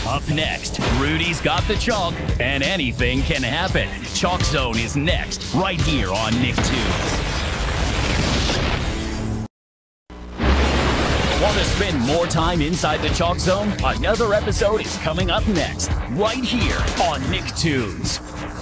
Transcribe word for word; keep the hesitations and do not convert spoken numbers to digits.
Up next, Rudy's got the chalk, and anything can happen. ChalkZone is next, right here on Nicktoons. Want to spend more time inside the ChalkZone? Another episode is coming up next, right here on Nicktoons.